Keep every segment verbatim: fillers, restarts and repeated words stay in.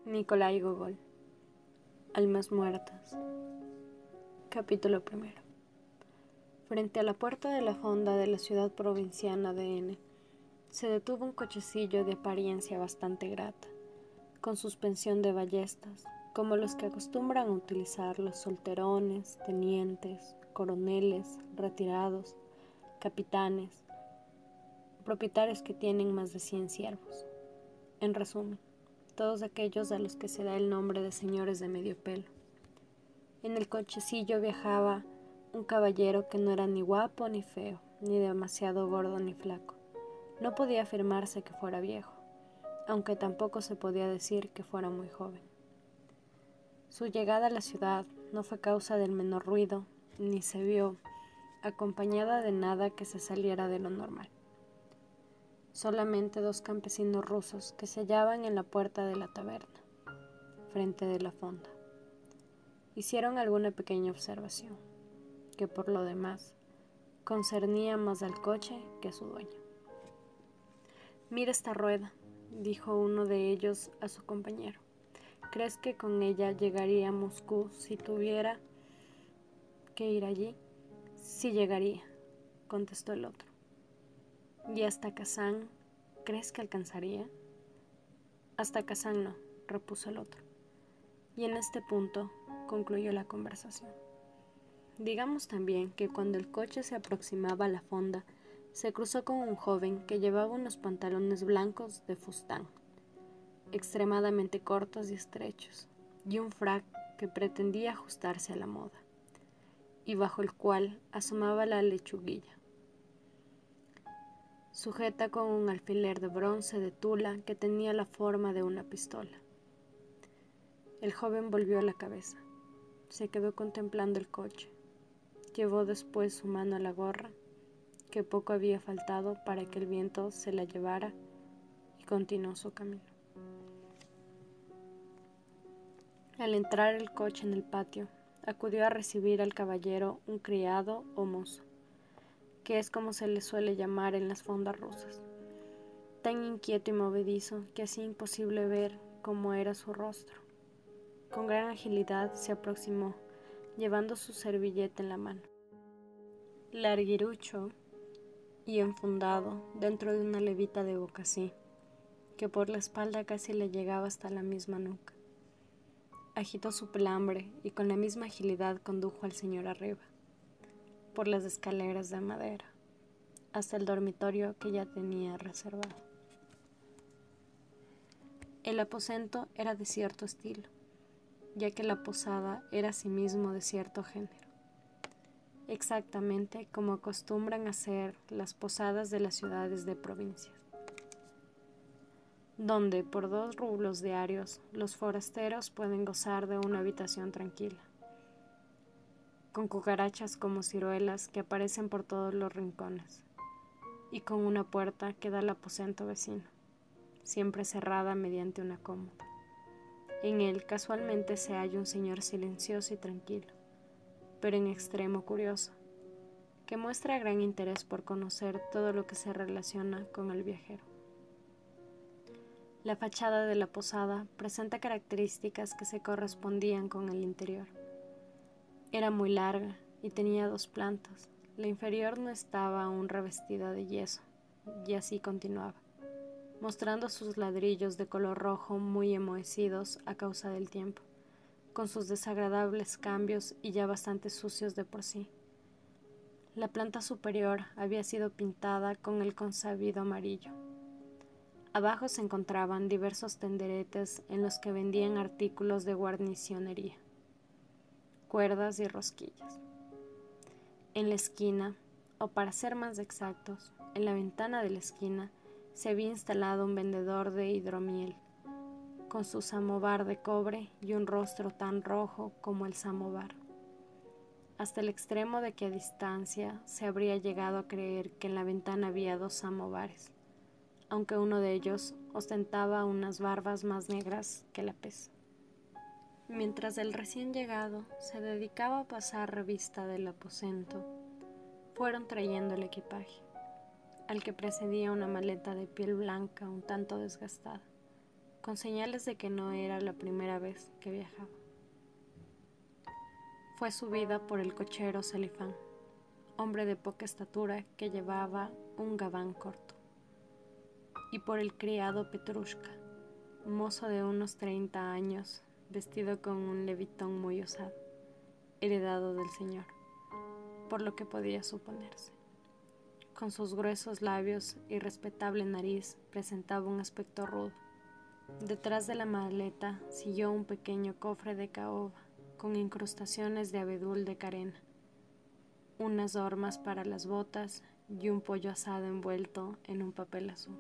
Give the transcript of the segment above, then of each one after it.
Nikolai Gogol. Almas muertas. Capítulo primero. Frente a la puerta de la fonda de la ciudad provinciana de N, se detuvo un cochecillo de apariencia bastante grata, con suspensión de ballestas, como los que acostumbran a utilizar los solterones, tenientes, coroneles, retirados, capitanes, propietarios que tienen más de cien siervos. En resumen, todos aquellos a los que se da el nombre de señores de medio pelo. En el cochecillo viajaba un caballero que no era ni guapo ni feo, ni demasiado gordo ni flaco. No podía afirmarse que fuera viejo, aunque tampoco se podía decir que fuera muy joven. Su llegada a la ciudad no fue causa del menor ruido, ni se vio acompañada de nada que se saliera de lo normal. Solamente dos campesinos rusos que se hallaban en la puerta de la taberna, frente de la fonda, hicieron alguna pequeña observación, que por lo demás concernía más al coche que a su dueño. «Mira esta rueda», dijo uno de ellos a su compañero. «¿Crees que con ella llegaría a Moscú si tuviera que ir allí?» «Sí llegaría», contestó el otro. «¿Y hasta Kazán crees que alcanzaría?» «Hasta Kazán no», repuso el otro. Y en este punto concluyó la conversación. Digamos también que cuando el coche se aproximaba a la fonda, se cruzó con un joven que llevaba unos pantalones blancos de fustán, extremadamente cortos y estrechos, y un frac que pretendía ajustarse a la moda, y bajo el cual asomaba la lechuguilla, sujeta con un alfiler de bronce de tula que tenía la forma de una pistola. El joven volvió la cabeza, se quedó contemplando el coche, llevó después su mano a la gorra, que poco había faltado para que el viento se la llevara, y continuó su camino. Al entrar el coche en el patio, acudió a recibir al caballero un criado o mozo, que es como se le suele llamar en las fondas rusas, tan inquieto y movedizo que hacía imposible ver cómo era su rostro. Con gran agilidad se aproximó, llevando su servilleta en la mano. Larguirucho y enfundado dentro de una levita de bocasí, que por la espalda casi le llegaba hasta la misma nuca. Agitó su pelambre y con la misma agilidad condujo al señor arriba, por las escaleras de madera, hasta el dormitorio que ya tenía reservado. El aposento era de cierto estilo, ya que la posada era asimismo de cierto género, exactamente como acostumbran hacer las posadas de las ciudades de provincias, donde por dos rublos diarios los forasteros pueden gozar de una habitación tranquila, con cucarachas como ciruelas que aparecen por todos los rincones, y con una puerta que da al aposento vecino, siempre cerrada mediante una cómoda. En él casualmente se halla un señor silencioso y tranquilo, pero en extremo curioso, que muestra gran interés por conocer todo lo que se relaciona con el viajero. La fachada de la posada presenta características que se correspondían con el interior. Era muy larga y tenía dos plantas. La inferior no estaba aún revestida de yeso, y así continuaba, mostrando sus ladrillos de color rojo muy enmohecidos a causa del tiempo, con sus desagradables cambios y ya bastante sucios de por sí. La planta superior había sido pintada con el consabido amarillo. Abajo se encontraban diversos tenderetes en los que vendían artículos de guarnicionería, cuerdas y rosquillas. En la esquina, o para ser más exactos, en la ventana de la esquina, se había instalado un vendedor de hidromiel, con su samovar de cobre y un rostro tan rojo como el samovar, hasta el extremo de que a distancia se habría llegado a creer que en la ventana había dos samovares, aunque uno de ellos ostentaba unas barbas más negras que la pez. Mientras el recién llegado se dedicaba a pasar revista del aposento, fueron trayendo el equipaje, al que precedía una maleta de piel blanca un tanto desgastada, con señales de que no era la primera vez que viajaba. Fue subida por el cochero Selifán, hombre de poca estatura que llevaba un gabán corto, y por el criado Petrushka, mozo de unos treinta años, vestido con un levitón muy usado, heredado del señor, por lo que podía suponerse. Con sus gruesos labios y respetable nariz presentaba un aspecto rudo. Detrás de la maleta siguió un pequeño cofre de caoba con incrustaciones de abedul de carena, unas hormas para las botas y un pollo asado envuelto en un papel azul.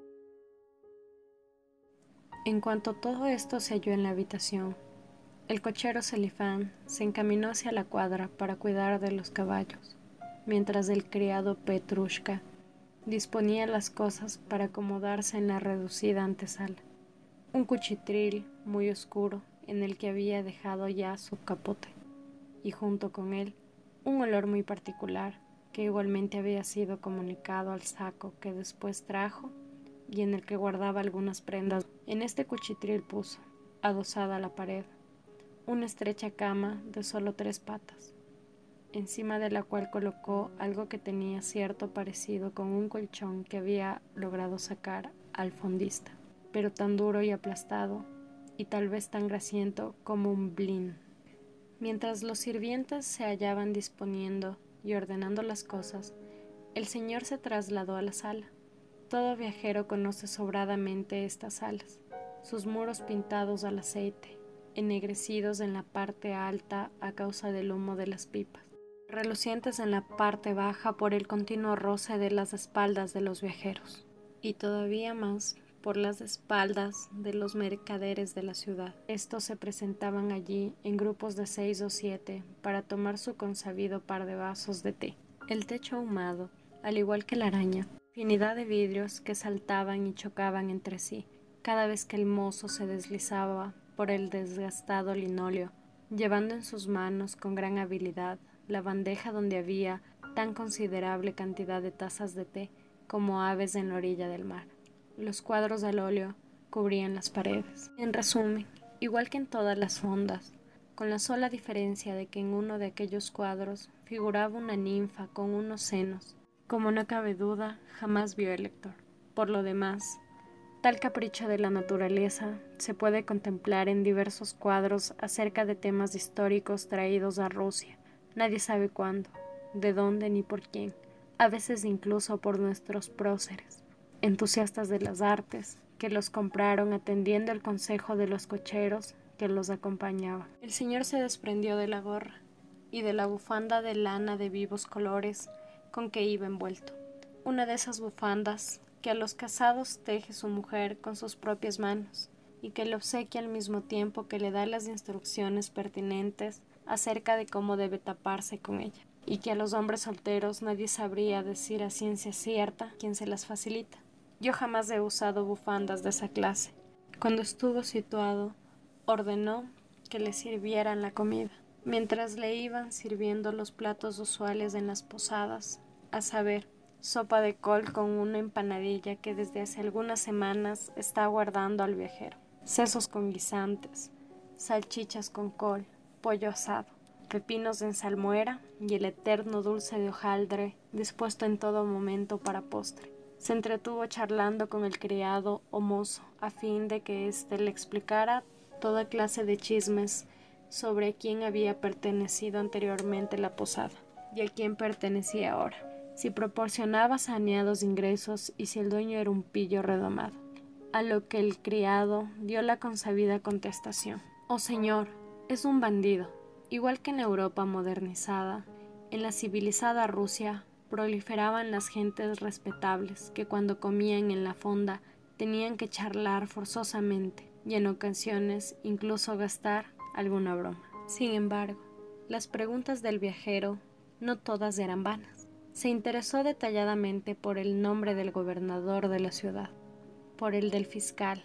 En cuanto todo esto se halló en la habitación, el cochero Selifán se encaminó hacia la cuadra para cuidar de los caballos, mientras el criado Petrushka disponía las cosas para acomodarse en la reducida antesala. Un cuchitril muy oscuro en el que había dejado ya su capote, y junto con él un olor muy particular que igualmente había sido comunicado al saco que después trajo y en el que guardaba algunas prendas. En este cuchitril puso, adosada a la pared, una estrecha cama de solo tres patas, encima de la cual colocó algo que tenía cierto parecido con un colchón que había logrado sacar al fondista, pero tan duro y aplastado, y tal vez tan grasiento como un blin. Mientras los sirvientes se hallaban disponiendo y ordenando las cosas, el señor se trasladó a la sala. Todo viajero conoce sobradamente estas salas, sus muros pintados al aceite, ennegrecidos en la parte alta a causa del humo de las pipas, relucientes en la parte baja por el continuo roce de las espaldas de los viajeros, y todavía más por las espaldas de los mercaderes de la ciudad. Estos se presentaban allí en grupos de seis o siete para tomar su consabido par de vasos de té. El techo ahumado, al igual que la araña, infinidad de vidrios que saltaban y chocaban entre sí cada vez que el mozo se deslizaba por el desgastado linóleo, llevando en sus manos con gran habilidad la bandeja donde había tan considerable cantidad de tazas de té como aves en la orilla del mar. Los cuadros al óleo cubrían las paredes. En resumen, igual que en todas las fondas, con la sola diferencia de que en uno de aquellos cuadros figuraba una ninfa con unos senos, como no cabe duda, jamás vio el lector. Por lo demás, tal capricho de la naturaleza se puede contemplar en diversos cuadros acerca de temas históricos traídos a Rusia, nadie sabe cuándo, de dónde ni por quién, a veces incluso por nuestros próceres, entusiastas de las artes, que los compraron atendiendo el consejo de los cocheros que los acompañaban. El señor se desprendió de la gorra y de la bufanda de lana de vivos colores con que iba envuelto, una de esas bufandas que a los casados teje su mujer con sus propias manos y que le obsequia al mismo tiempo que le da las instrucciones pertinentes acerca de cómo debe taparse con ella, y que a los hombres solteros nadie sabría decir a ciencia cierta quién se las facilita. Yo jamás he usado bufandas de esa clase. Cuando estuvo situado, ordenó que le sirvieran la comida, mientras le iban sirviendo los platos usuales en las posadas, a saber, sopa de col con una empanadilla que desde hace algunas semanas está aguardando al viajero, sesos con guisantes, salchichas con col, pollo asado, pepinos en salmuera y el eterno dulce de hojaldre dispuesto en todo momento para postre. Se entretuvo charlando con el criado o mozo a fin de que éste le explicara toda clase de chismes sobre a quién había pertenecido anteriormente la posada y a quién pertenecía ahora, si proporcionaba saneados ingresos y si el dueño era un pillo redomado. A lo que el criado dio la consabida contestación: «Oh señor, es un bandido». Igual que en la Europa modernizada, en la civilizada Rusia proliferaban las gentes respetables que cuando comían en la fonda tenían que charlar forzosamente y en ocasiones incluso gastar alguna broma. Sin embargo, las preguntas del viajero no todas eran vanas. Se interesó detalladamente por el nombre del gobernador de la ciudad, por el del fiscal,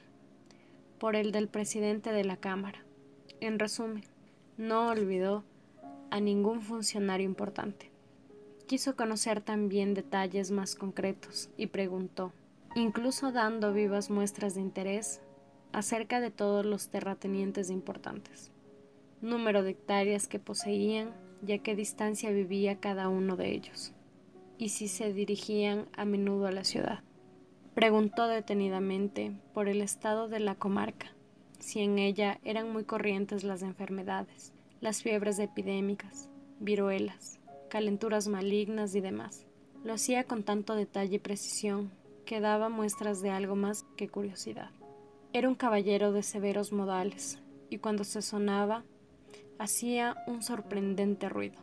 por el del presidente de la Cámara. En resumen, no olvidó a ningún funcionario importante. Quiso conocer también detalles más concretos y preguntó, incluso dando vivas muestras de interés, acerca de todos los terratenientes importantes, número de hectáreas que poseían y a qué distancia vivía cada uno de ellos, y si se dirigían a menudo a la ciudad. Preguntó detenidamente por el estado de la comarca, si en ella eran muy corrientes las enfermedades, las fiebres epidémicas, viruelas, calenturas malignas y demás. Lo hacía con tanto detalle y precisión que daba muestras de algo más que curiosidad. Era un caballero de severos modales, y cuando se sonaba, hacía un sorprendente ruido.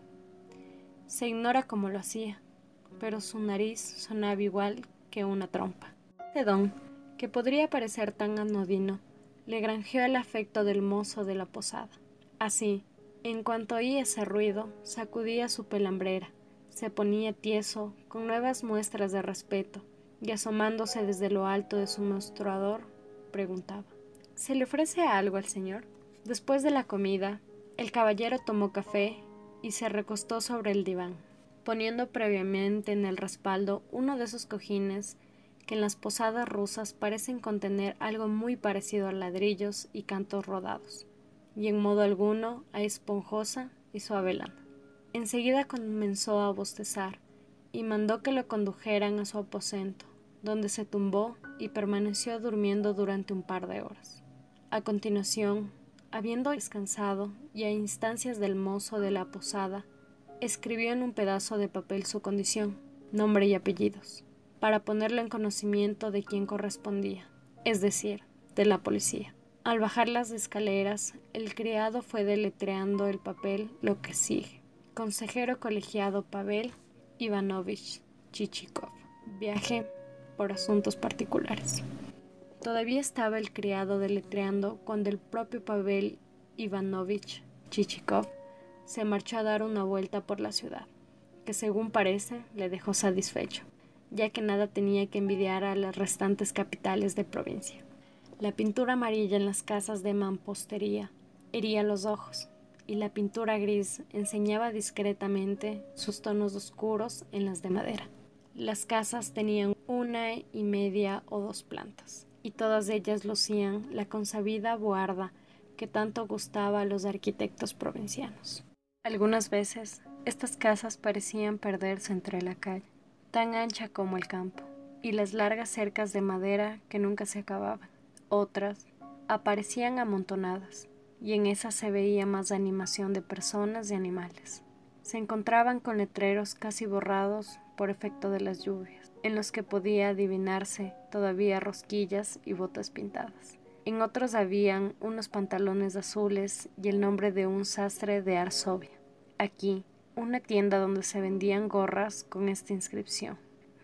Se ignora cómo lo hacía, pero su nariz sonaba igual que una trompa. Este don, que podría parecer tan anodino, le granjeó el afecto del mozo de la posada. Así, en cuanto oía ese ruido, sacudía su pelambrera, se ponía tieso, con nuevas muestras de respeto, y asomándose desde lo alto de su mostrador, preguntaba: ¿Se le ofrece algo al señor? Después de la comida, el caballero tomó café y se recostó sobre el diván, poniendo previamente en el respaldo uno de esos cojines que en las posadas rusas parecen contener algo muy parecido a ladrillos y cantos rodados, y en modo alguno a esponjosa y suave lana. Enseguida comenzó a bostezar, y mandó que lo condujeran a su aposento, donde se tumbó y permaneció durmiendo durante un par de horas. A continuación, habiendo descansado y a instancias del mozo de la posada, escribió en un pedazo de papel su condición, nombre y apellidos, para ponerlo en conocimiento de quien correspondía, es decir, de la policía. Al bajar las escaleras, el criado fue deletreando el papel lo que sigue: consejero colegiado Pavel Ivanovich Chichikov, viaje por asuntos particulares. Todavía estaba el criado deletreando cuando el propio Pavel Ivanovich Chichikov se marchó a dar una vuelta por la ciudad, que según parece le dejó satisfecho, ya que nada tenía que envidiar a las restantes capitales de provincia. La pintura amarilla en las casas de mampostería hería los ojos, y la pintura gris enseñaba discretamente sus tonos oscuros en las de madera. Las casas tenían una y media o dos plantas, y todas ellas lucían la consabida boarda que tanto gustaba a los arquitectos provincianos. Algunas veces estas casas parecían perderse entre la calle, tan ancha como el campo, y las largas cercas de madera que nunca se acababan. Otras aparecían amontonadas, y en esas se veía más animación de personas y animales. Se encontraban con letreros casi borrados por efecto de las lluvias, en los que podía adivinarse todavía rosquillas y botas pintadas. En otros habían unos pantalones azules y el nombre de un sastre de Arsovia. Aquí, una tienda donde se vendían gorras con esta inscripción: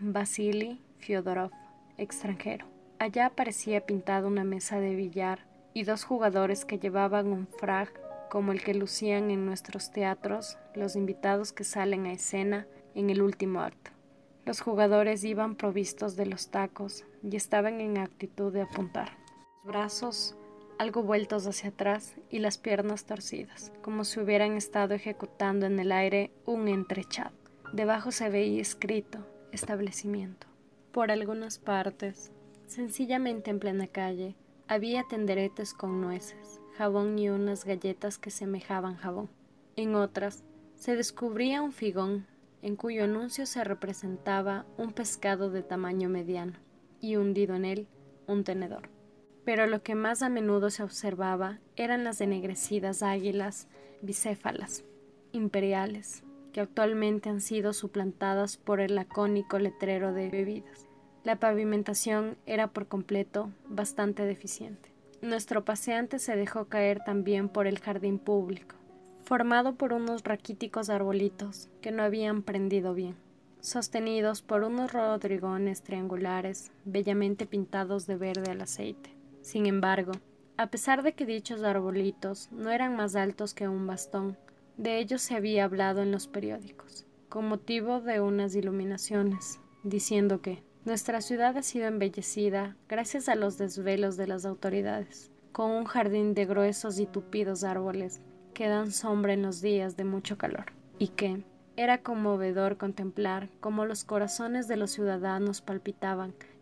Vasily Fyodorov, extranjero. Allá aparecía pintada una mesa de billar y dos jugadores que llevaban un frac como el que lucían en nuestros teatros los invitados que salen a escena en el último acto. Los jugadores iban provistos de los tacos y estaban en actitud de apuntar, los brazos algo vueltos hacia atrás y las piernas torcidas, como si hubieran estado ejecutando en el aire un entrechado. Debajo se veía escrito: establecimiento. Por algunas partes, sencillamente en plena calle, había tenderetes con nueces, jabón y unas galletas que semejaban jabón. En otras, se descubría un figón, en cuyo anuncio se representaba un pescado de tamaño mediano, y hundido en él un tenedor. Pero lo que más a menudo se observaba eran las ennegrecidas águilas bicéfalas, imperiales, que actualmente han sido suplantadas por el lacónico letrero de bebidas. La pavimentación era por completo bastante deficiente. Nuestro paseante se dejó caer también por el jardín público, formado por unos raquíticos arbolitos que no habían prendido bien, sostenidos por unos rodrigones triangulares bellamente pintados de verde al aceite. Sin embargo, a pesar de que dichos arbolitos no eran más altos que un bastón, de ellos se había hablado en los periódicos, con motivo de unas iluminaciones, diciendo que nuestra ciudad ha sido embellecida gracias a los desvelos de las autoridades, con un jardín de gruesos y tupidos árboles que dan sombra en los días de mucho calor, y que era conmovedor contemplar cómo los corazones de los ciudadanos palpitaban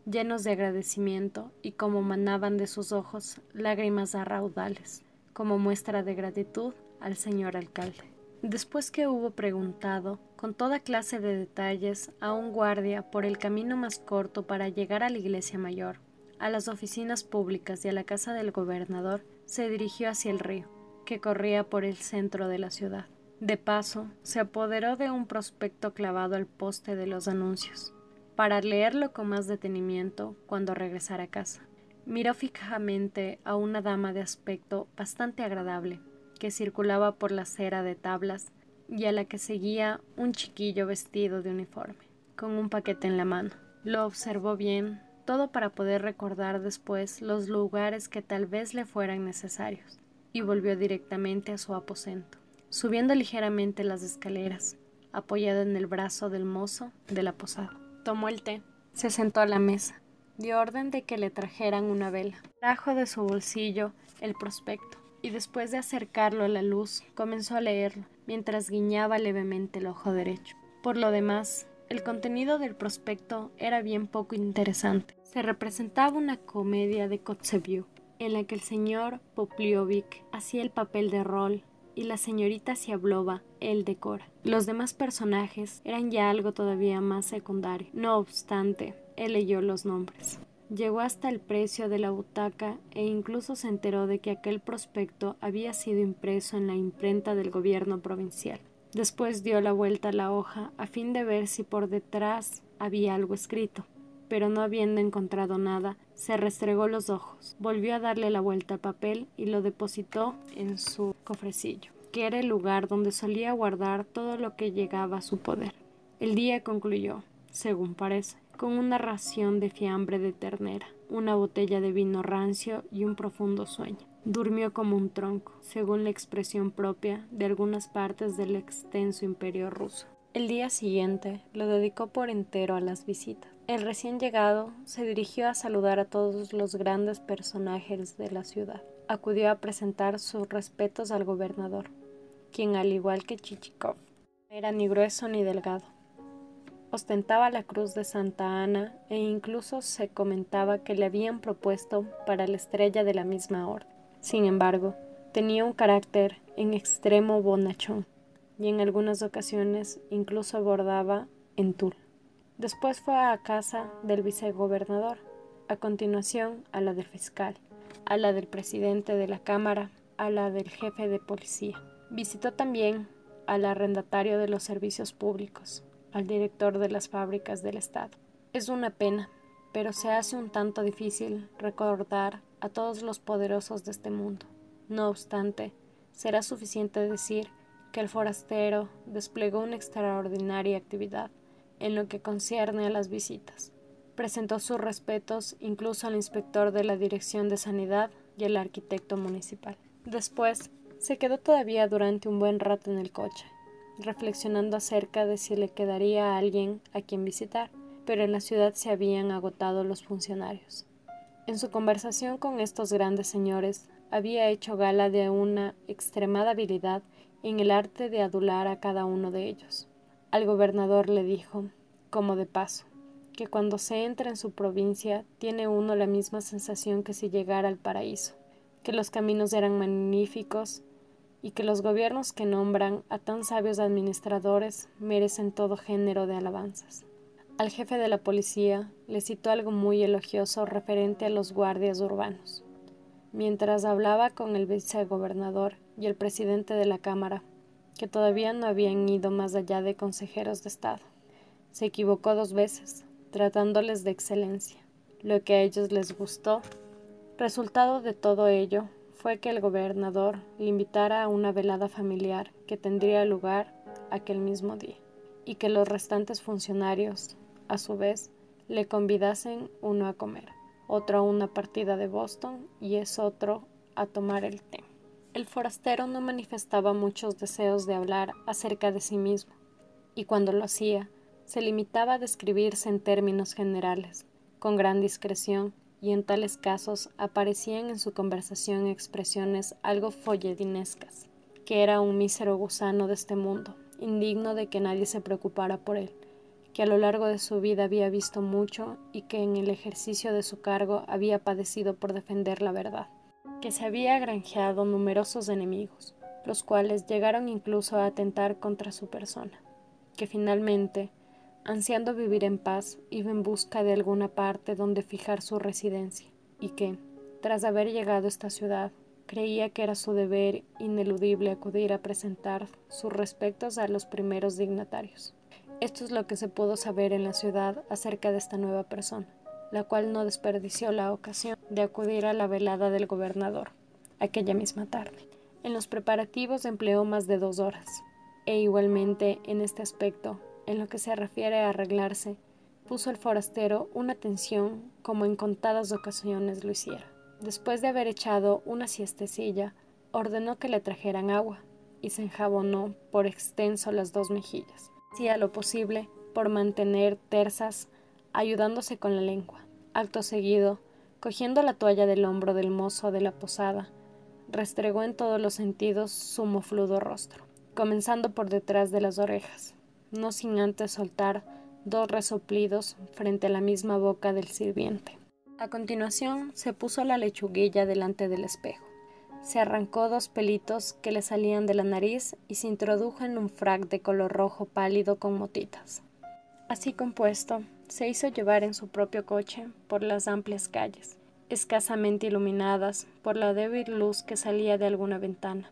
llenos de agradecimiento y como manaban de sus ojos lágrimas a raudales, como muestra de gratitud al señor alcalde. Después que hubo preguntado, con toda clase de detalles, a un guardia por el camino más corto para llegar a la iglesia mayor, a las oficinas públicas y a la casa del gobernador, se dirigió hacia el río, que corría por el centro de la ciudad. De paso, se apoderó de un prospecto clavado al poste de los anuncios, para leerlo con más detenimiento cuando regresara a casa. Miró fijamente a una dama de aspecto bastante agradable, que circulaba por la acera de tablas y a la que seguía un chiquillo vestido de uniforme, con un paquete en la mano. Lo observó bien, todo para poder recordar después los lugares que tal vez le fueran necesarios, y volvió directamente a su aposento, subiendo ligeramente las escaleras, apoyado en el brazo del mozo de la posada. Tomó el té, se sentó a la mesa, dio orden de que le trajeran una vela, trajo de su bolsillo el prospecto, y después de acercarlo a la luz, comenzó a leerlo, mientras guiñaba levemente el ojo derecho. Por lo demás, el contenido del prospecto era bien poco interesante. Se representaba una comedia de Kotzebue, en la que el señor Popliovic hacía el papel de rol y la señorita Siablova el de Cora. Los demás personajes eran ya algo todavía más secundario. No obstante, él leyó los nombres. Llegó hasta el precio de la butaca e incluso se enteró de que aquel prospecto había sido impreso en la imprenta del gobierno provincial. Después dio la vuelta a la hoja a fin de ver si por detrás había algo escrito, pero no habiendo encontrado nada, se restregó los ojos, volvió a darle la vuelta al papel y lo depositó en su cofrecillo, que era el lugar donde solía guardar todo lo que llegaba a su poder. El día concluyó, según parece, con una ración de fiambre de ternera, una botella de vino rancio y un profundo sueño. Durmió como un tronco, según la expresión propia de algunas partes del extenso imperio ruso. El día siguiente lo dedicó por entero a las visitas. El recién llegado se dirigió a saludar a todos los grandes personajes de la ciudad. Acudió a presentar sus respetos al gobernador, quien, al igual que Chichikov, no era ni grueso ni delgado. Ostentaba la cruz de Santa Ana e incluso se comentaba que le habían propuesto para la estrella de la misma orden. Sin embargo, tenía un carácter en extremo bonachón y en algunas ocasiones incluso abordaba en tul. Después fue a casa del vicegobernador, a continuación a la del fiscal, a la del presidente de la Cámara, a la del jefe de policía. Visitó también al arrendatario de los servicios públicos, al director de las fábricas del Estado. Es una pena, pero se hace un tanto difícil recordar a todos los poderosos de este mundo. No obstante, será suficiente decir que el forastero desplegó una extraordinaria actividad en lo que concierne a las visitas. Presentó sus respetos incluso al inspector de la Dirección de Sanidad y al arquitecto municipal. Después, se quedó todavía durante un buen rato en el coche, reflexionando acerca de si le quedaría a alguien a quien visitar, pero en la ciudad se habían agotado los funcionarios. En su conversación con estos grandes señores, había hecho gala de una extremada habilidad en el arte de adular a cada uno de ellos. Al gobernador le dijo, como de paso, que cuando se entra en su provincia tiene uno la misma sensación que si llegara al paraíso, que los caminos eran magníficos y que los gobiernos que nombran a tan sabios administradores merecen todo género de alabanzas. Al jefe de la policía le citó algo muy elogioso referente a los guardias urbanos. Mientras hablaba con el vicegobernador y el presidente de la Cámara, que todavía no habían ido más allá de consejeros de Estado, se equivocó dos veces, tratándoles de excelencia, lo que a ellos les gustó. Resultado de todo ello fue que el gobernador le invitara a una velada familiar que tendría lugar aquel mismo día, y que los restantes funcionarios, a su vez, le convidasen uno a comer, otro a una partida de Boston y es otro a tomar el té. El forastero no manifestaba muchos deseos de hablar acerca de sí mismo, y cuando lo hacía, se limitaba a describirse en términos generales, con gran discreción, y en tales casos aparecían en su conversación expresiones algo folletinescas, que era un mísero gusano de este mundo, indigno de que nadie se preocupara por él, que a lo largo de su vida había visto mucho y que en el ejercicio de su cargo había padecido por defender la verdad, que se había granjeado numerosos enemigos, los cuales llegaron incluso a atentar contra su persona, que finalmente, ansiando vivir en paz, iba en busca de alguna parte donde fijar su residencia, y que, tras haber llegado a esta ciudad, creía que era su deber ineludible acudir a presentar sus respetos a los primeros dignatarios. Esto es lo que se pudo saber en la ciudad acerca de esta nueva persona, la cual no desperdició la ocasión de acudir a la velada del gobernador, aquella misma tarde. En los preparativos empleó más de dos horas, e igualmente en este aspecto, en lo que se refiere a arreglarse, puso el forastero una atención como en contadas ocasiones lo hiciera. Después de haber echado una siestecilla, ordenó que le trajeran agua, y se enjabonó por extenso las dos mejillas, hacía lo posible por mantener tersas, ayudándose con la lengua. Acto seguido, cogiendo la toalla del hombro del mozo de la posada, restregó en todos los sentidos su mofludo rostro, comenzando por detrás de las orejas, no sin antes soltar dos resoplidos frente a la misma boca del sirviente. A continuación se puso la lechuguilla delante del espejo, se arrancó dos pelitos que le salían de la nariz y se introdujo en un frac de color rojo pálido con motitas. Así compuesto, se hizo llevar en su propio coche por las amplias calles, escasamente iluminadas por la débil luz que salía de alguna ventana.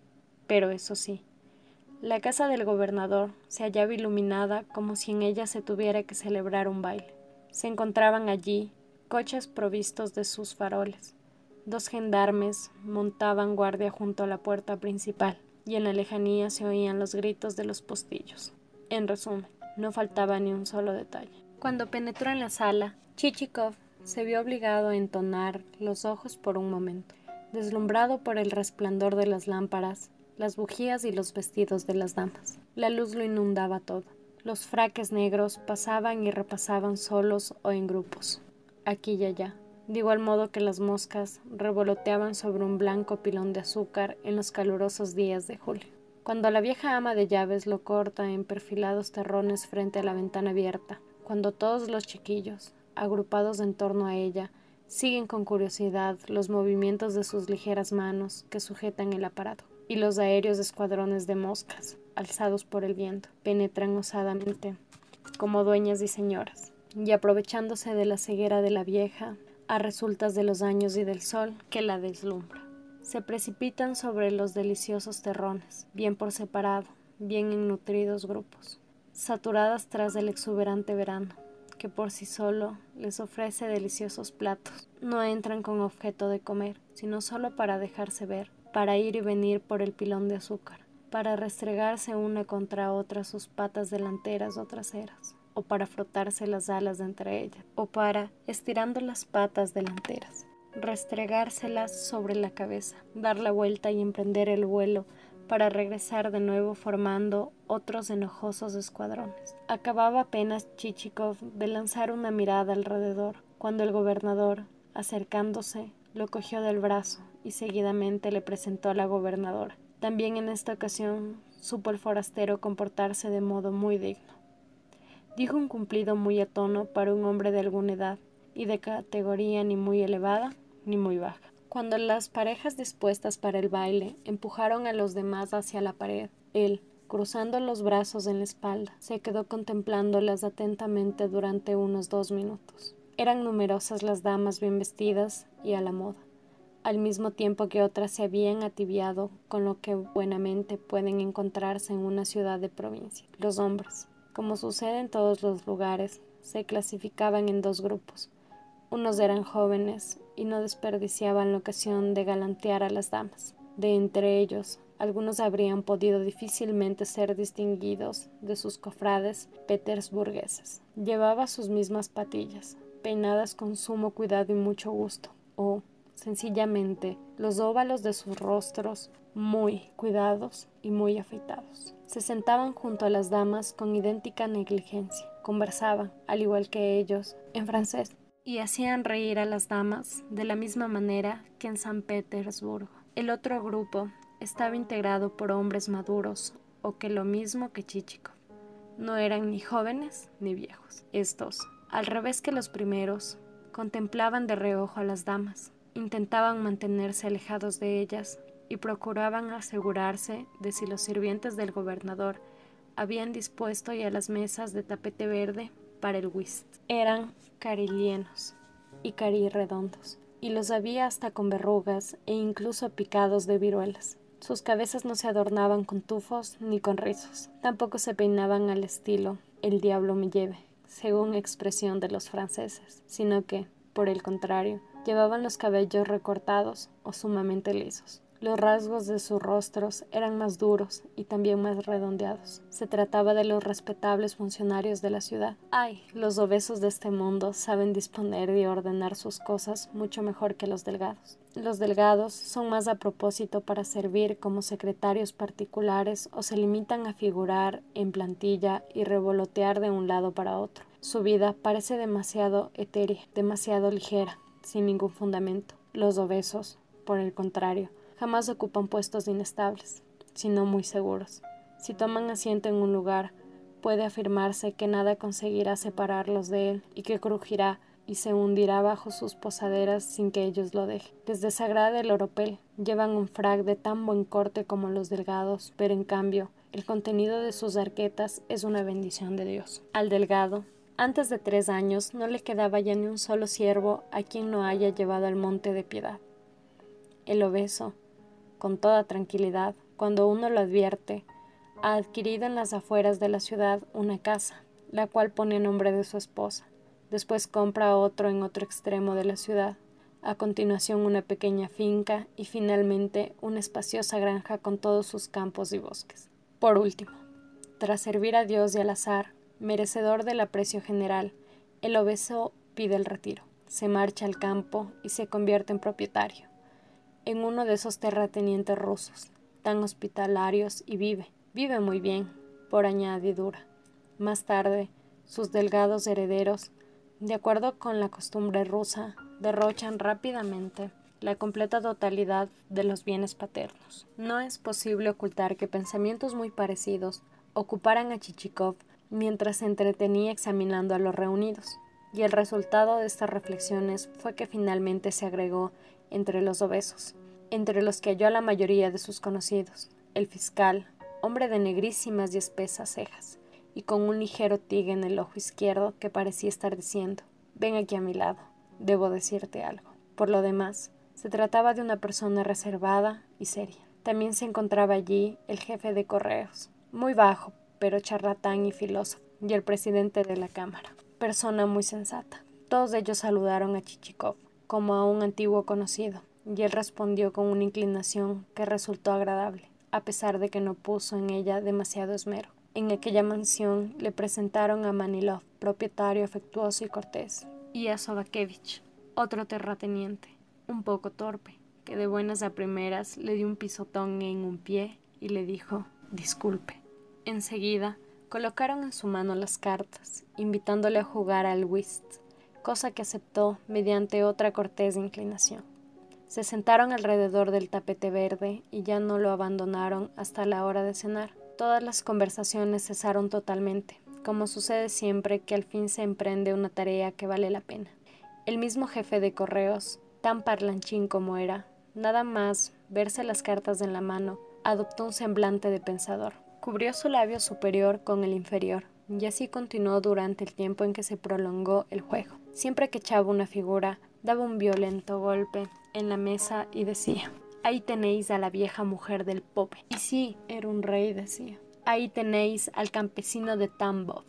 Pero eso sí, la casa del gobernador se hallaba iluminada como si en ella se tuviera que celebrar un baile. Se encontraban allí coches provistos de sus faroles. Dos gendarmes montaban guardia junto a la puerta principal, y en la lejanía se oían los gritos de los postillos. En resumen, no faltaba ni un solo detalle. Cuando penetró en la sala, Chichikov se vio obligado a entonar los ojos por un momento, deslumbrado por el resplandor de las lámparas, las bujías y los vestidos de las damas. La luz lo inundaba todo. Los fraques negros pasaban y repasaban solos o en grupos, aquí y allá, de igual modo que las moscas revoloteaban sobre un blanco pilón de azúcar en los calurosos días de julio. Cuando la vieja ama de llaves lo corta en perfilados terrones frente a la ventana abierta, cuando todos los chiquillos, agrupados en torno a ella, siguen con curiosidad los movimientos de sus ligeras manos que sujetan el aparato, y los aéreos escuadrones de moscas, alzados por el viento, penetran osadamente, como dueñas y señoras, y aprovechándose de la ceguera de la vieja, a resultas de los años y del sol que la deslumbra, se precipitan sobre los deliciosos terrones, bien por separado, bien en nutridos grupos, saturadas tras del exuberante verano, que por sí solo les ofrece deliciosos platos. No entran con objeto de comer, sino solo para dejarse ver, para ir y venir por el pilón de azúcar, para restregarse una contra otra sus patas delanteras o traseras, o para frotarse las alas de entre ellas, o para, estirando las patas delanteras, restregárselas sobre la cabeza, dar la vuelta y emprender el vuelo para regresar de nuevo formando otros enojosos escuadrones. Acababa apenas Chichikov de lanzar una mirada alrededor, cuando el gobernador, acercándose, lo cogió del brazo y seguidamente le presentó a la gobernadora. También en esta ocasión supo el forastero comportarse de modo muy digno. Dijo un cumplido muy a tono para un hombre de alguna edad y de categoría ni muy elevada ni muy baja. Cuando las parejas dispuestas para el baile empujaron a los demás hacia la pared, él, cruzando los brazos en la espalda, se quedó contemplándolas atentamente durante unos dos minutos. Eran numerosas las damas bien vestidas y a la moda, al mismo tiempo que otras se habían ativiado con lo que buenamente pueden encontrarse en una ciudad de provincia. Los hombres, como sucede en todos los lugares, se clasificaban en dos grupos. Unos eran jóvenes y no desperdiciaban la ocasión de galantear a las damas. De entre ellos, algunos habrían podido difícilmente ser distinguidos de sus cofrades petersburgueses. Llevaba sus mismas patillas, peinadas con sumo cuidado y mucho gusto, o, sencillamente, los óvalos de sus rostros muy cuidados y muy afeitados. Se sentaban junto a las damas con idéntica negligencia, conversaban, al igual que ellos, en francés, y hacían reír a las damas de la misma manera que en San Petersburgo. El otro grupo estaba integrado por hombres maduros, o que lo mismo que Chichikov, no eran ni jóvenes ni viejos. Estos, al revés que los primeros, contemplaban de reojo a las damas, intentaban mantenerse alejados de ellas y procuraban asegurarse de si los sirvientes del gobernador habían dispuesto ya las mesas de tapete verde para el whist. Eran carilienos y carirredondos, y los había hasta con verrugas e incluso picados de viruelas. Sus cabezas no se adornaban con tufos ni con rizos, tampoco se peinaban al estilo «el diablo me lleve», según expresión de los franceses, sino que, por el contrario, llevaban los cabellos recortados o sumamente lisos. Los rasgos de sus rostros eran más duros y también más redondeados. Se trataba de los respetables funcionarios de la ciudad. Ay, los obesos de este mundo saben disponer y ordenar sus cosas mucho mejor que los delgados. Los delgados son más a propósito para servir como secretarios particulares o se limitan a figurar en plantilla y revolotear de un lado para otro. Su vida parece demasiado etérea, demasiado ligera, sin ningún fundamento. Los obesos, por el contrario, jamás ocupan puestos inestables, sino muy seguros. Si toman asiento en un lugar, puede afirmarse que nada conseguirá separarlos de él y que crujirá y se hundirá bajo sus posaderas sin que ellos lo dejen. Les desagrada el oropel, llevan un frac de tan buen corte como los delgados, pero en cambio, el contenido de sus arquetas es una bendición de Dios. Al delgado, antes de tres años, no le quedaba ya ni un solo siervo a quien no haya llevado al monte de piedad. El obeso, con toda tranquilidad, cuando uno lo advierte, ha adquirido en las afueras de la ciudad una casa, la cual pone a nombre de su esposa. Después compra otro en otro extremo de la ciudad, a continuación una pequeña finca y finalmente una espaciosa granja con todos sus campos y bosques. Por último, tras servir a Dios y al azar, merecedor del aprecio general, el obeso pide el retiro, se marcha al campo y se convierte en propietario, en uno de esos terratenientes rusos, tan hospitalarios, y vive, vive muy bien, por añadidura. Más tarde, sus delgados herederos, de acuerdo con la costumbre rusa, derrochan rápidamente la completa totalidad de los bienes paternos. No es posible ocultar que pensamientos muy parecidos ocuparan a Chichikov mientras se entretenía examinando a los reunidos, y el resultado de estas reflexiones fue que finalmente se agregó entre los obesos, entre los que halló a la mayoría de sus conocidos, el fiscal, hombre de negrísimas y espesas cejas, y con un ligero tique en el ojo izquierdo que parecía estar diciendo: «Ven aquí a mi lado, debo decirte algo». Por lo demás, se trataba de una persona reservada y seria. También se encontraba allí el jefe de correos, muy bajo, pero charlatán y filósofo, y el presidente de la Cámara, persona muy sensata. Todos ellos saludaron a Chichikov como a un antiguo conocido, y él respondió con una inclinación que resultó agradable, a pesar de que no puso en ella demasiado esmero. En aquella mansión le presentaron a Manilov, propietario afectuoso y cortés, y a Sobakevich, otro terrateniente, un poco torpe, que de buenas a primeras le dio un pisotón en un pie y le dijo: «Disculpe». Enseguida colocaron en su mano las cartas, invitándole a jugar al whist, cosa que aceptó mediante otra cortés inclinación. Se sentaron alrededor del tapete verde y ya no lo abandonaron hasta la hora de cenar. Todas las conversaciones cesaron totalmente, como sucede siempre que al fin se emprende una tarea que vale la pena. El mismo jefe de correos, tan parlanchín como era, nada más verse las cartas en la mano, adoptó un semblante de pensador. Cubrió su labio superior con el inferior, y así continuó durante el tiempo en que se prolongó el juego. Siempre que echaba una figura, daba un violento golpe en la mesa y decía: «Ahí tenéis a la vieja mujer del Pope». Y sí, era un rey, decía. «Ahí tenéis al campesino de Tambov».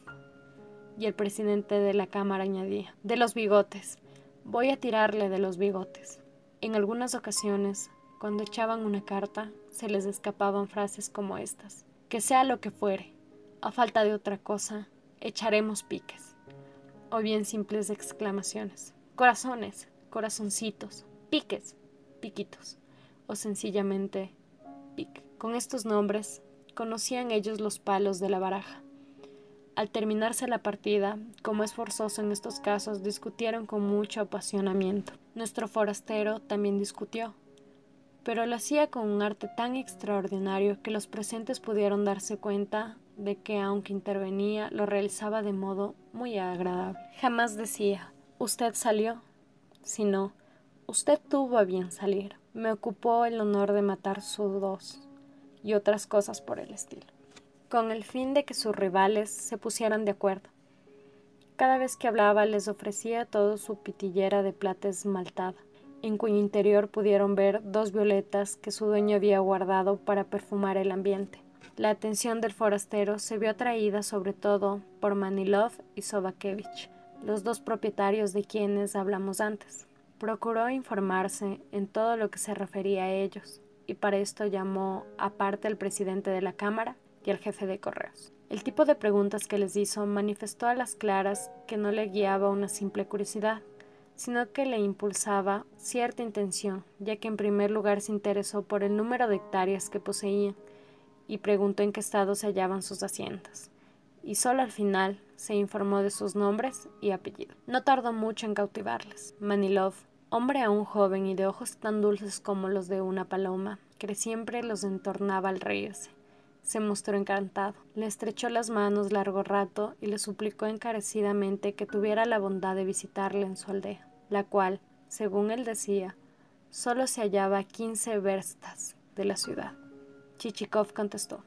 Y el presidente de la Cámara añadía: «De los bigotes. Voy a tirarle de los bigotes». En algunas ocasiones, cuando echaban una carta, se les escapaban frases como estas: «Que sea lo que fuere, a falta de otra cosa, echaremos piques». O bien simples exclamaciones: «Corazones, corazoncitos, piques, piquitos», o sencillamente pique. Con estos nombres conocían ellos los palos de la baraja. Al terminarse la partida, como es forzoso en estos casos, discutieron con mucho apasionamiento. Nuestro forastero también discutió, pero lo hacía con un arte tan extraordinario que los presentes pudieron darse cuenta de que aunque intervenía, lo realizaba de modo muy agradable. Jamás decía, «Usted salió», sino, «Usted tuvo a bien salir. Me ocupó el honor de matar sus dos», y otras cosas por el estilo, con el fin de que sus rivales se pusieran de acuerdo. Cada vez que hablaba les ofrecía todo su pitillera de plata esmaltada, en cuyo interior pudieron ver dos violetas que su dueño había guardado para perfumar el ambiente. La atención del forastero se vio atraída sobre todo por Manilov y Sobakevich, los dos propietarios de quienes hablamos antes. Procuró informarse en todo lo que se refería a ellos, y para esto llamó aparte al presidente de la Cámara y al jefe de correos. El tipo de preguntas que les hizo manifestó a las claras que no le guiaba una simple curiosidad, sino que le impulsaba cierta intención, ya que en primer lugar se interesó por el número de hectáreas que poseían y preguntó en qué estado se hallaban sus haciendas, y solo al final se informó de sus nombres y apellidos. No tardó mucho en cautivarles. Manilov, hombre aún joven y de ojos tan dulces como los de una paloma, que siempre los entornaba al reírse, se mostró encantado. Le estrechó las manos largo rato y le suplicó encarecidamente que tuviera la bondad de visitarle en su aldea, la cual, según él decía, solo se hallaba a quince verstas de la ciudad. Chichikov contestó,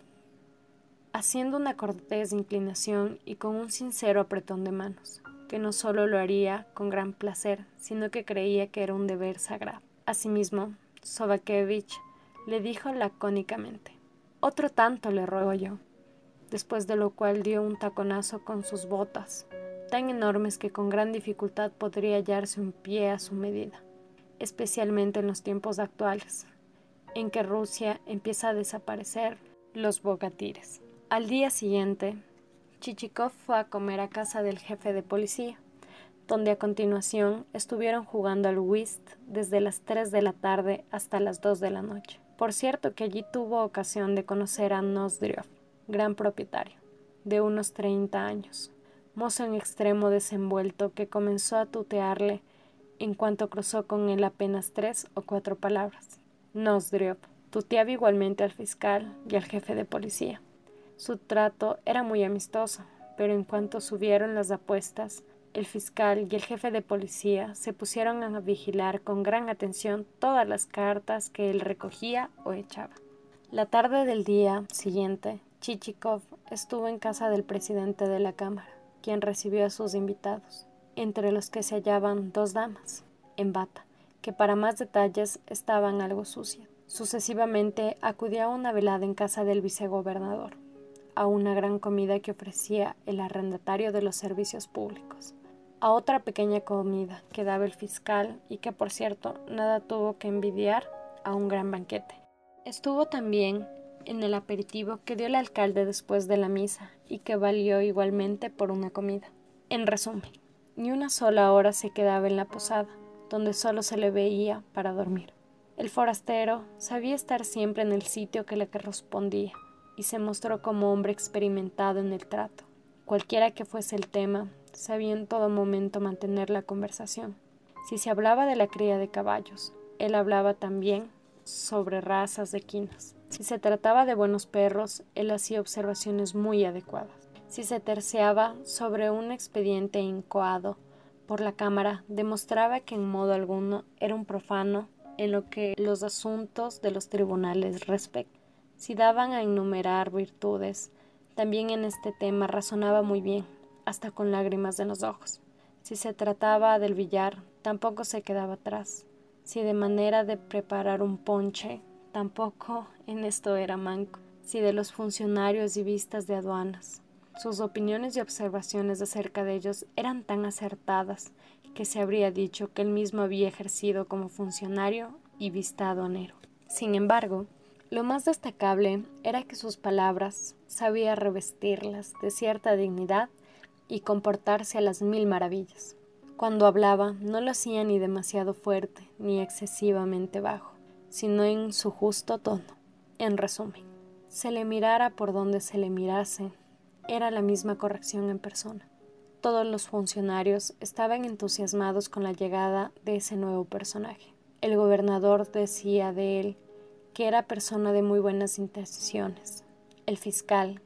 haciendo una cortés inclinación y con un sincero apretón de manos, que no solo lo haría con gran placer, sino que creía que era un deber sagrado. Asimismo, Sobakevich le dijo lacónicamente, «Otro tanto le ruego yo», después de lo cual dio un taconazo con sus botas, tan enormes que con gran dificultad podría hallarse un pie a su medida, especialmente en los tiempos actuales, en que Rusia empieza a desaparecer los bogatires. Al día siguiente, Chichikov fue a comer a casa del jefe de policía, donde a continuación estuvieron jugando al whist desde las tres de la tarde hasta las dos de la noche. Por cierto que allí tuvo ocasión de conocer a Nozdriov, gran propietario, de unos treinta años, mozo en extremo desenvuelto que comenzó a tutearle en cuanto cruzó con él apenas tres o cuatro palabras. Nozdriov tuteaba igualmente al fiscal y al jefe de policía. Su trato era muy amistoso, pero en cuanto subieron las apuestas, el fiscal y el jefe de policía se pusieron a vigilar con gran atención todas las cartas que él recogía o echaba. La tarde del día siguiente, Chichikov estuvo en casa del presidente de la Cámara, quien recibió a sus invitados, entre los que se hallaban dos damas, en bata, que para más detalles estaban algo sucias. Sucesivamente acudió a una velada en casa del vicegobernador, a una gran comida que ofrecía el arrendatario de los servicios públicos, a otra pequeña comida que daba el fiscal y que, por cierto, nada tuvo que envidiar a un gran banquete. Estuvo también en el aperitivo que dio el alcalde después de la misa y que valió igualmente por una comida. En resumen, ni una sola hora se quedaba en la posada, donde solo se le veía para dormir. El forastero sabía estar siempre en el sitio que le correspondía y se mostró como hombre experimentado en el trato. Cualquiera que fuese el tema, sabía en todo momento mantener la conversación. Si se hablaba de la cría de caballos, él hablaba también sobre razas de equinos. Si se trataba de buenos perros, él hacía observaciones muy adecuadas. Si se terciaba sobre un expediente incoado por la Cámara, demostraba que en modo alguno era un profano en lo que los asuntos de los tribunales respectan. Si daban a enumerar virtudes, también en este tema razonaba muy bien, hasta con lágrimas en los ojos. Si se trataba del billar, tampoco se quedaba atrás. Si de manera de preparar un ponche, tampoco en esto era manco. Si de los funcionarios y vistas de aduanas, sus opiniones y observaciones acerca de ellos eran tan acertadas que se habría dicho que él mismo había ejercido como funcionario y vista aduanero. Sin embargo, lo más destacable era que sus palabras sabía revestirlas de cierta dignidad y comportarse a las mil maravillas. Cuando hablaba, no lo hacía ni demasiado fuerte ni excesivamente bajo, sino en su justo tono. En resumen, se le mirara por donde se le mirase, era la misma corrección en persona. Todos los funcionarios estaban entusiasmados con la llegada de ese nuevo personaje. El gobernador decía de él que era persona de muy buenas intenciones. El fiscal,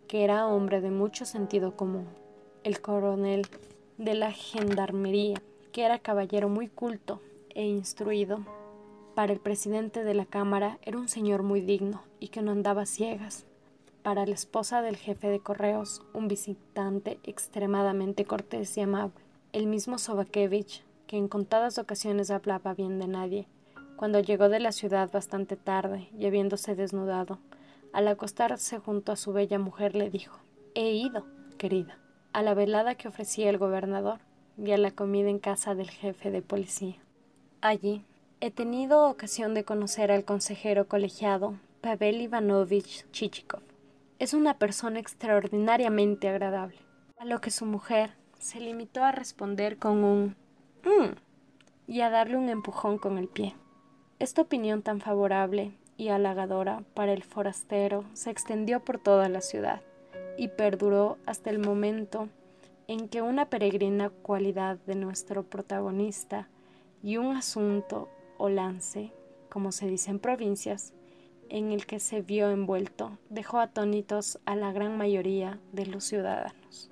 que era hombre de mucho sentido común, el coronel de la gendarmería, que era caballero muy culto e instruido. Para el presidente de la Cámara era un señor muy digno y que no andaba a ciegas. Para la esposa del jefe de correos, un visitante extremadamente cortés y amable. El mismo Sobakevich, que en contadas ocasiones hablaba bien de nadie, cuando llegó de la ciudad bastante tarde y habiéndose desnudado, al acostarse junto a su bella mujer le dijo: «He ido, querida, a la velada que ofrecía el gobernador y a la comida en casa del jefe de policía. Allí he tenido ocasión de conocer al consejero colegiado Pavel Ivanovich Chichikov. Es una persona extraordinariamente agradable». A lo que su mujer se limitó a responder con un «mm» y a darle un empujón con el pie. Esta opinión tan favorable y halagadora para el forastero se extendió por toda la ciudad y perduró hasta el momento en que una peregrina cualidad de nuestro protagonista y un asunto o lance, como se dice en provincias, en el que se vio envuelto, dejó atónitos a la gran mayoría de los ciudadanos.